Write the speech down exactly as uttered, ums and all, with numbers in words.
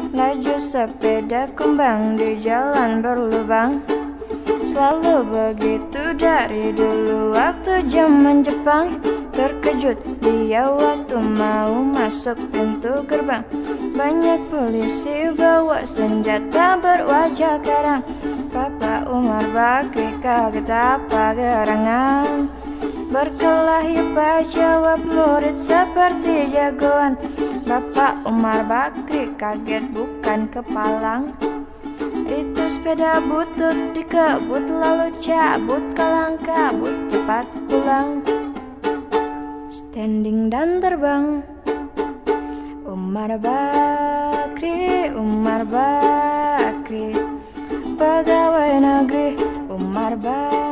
Laju sepeda kumbang di jalan berlubang. Selalu begitu dari dulu waktu zaman Jepang. Terkejut dia waktu mau masuk pintu gerbang. Banyak polisi bawa senjata berwajah garang. Bapak Umar Bakri kaget apa gerangan. Berkelahi Pak jawab murid seperti jagoan. Bapak Umar Bakri kaget bukan kepalang. Itu sepeda butut dikebut lalu cabut kalang kabut cepat pulang. Standing dan terbang. Umar Bakri, Umar Bakri, pegawai negeri Umar Bakri.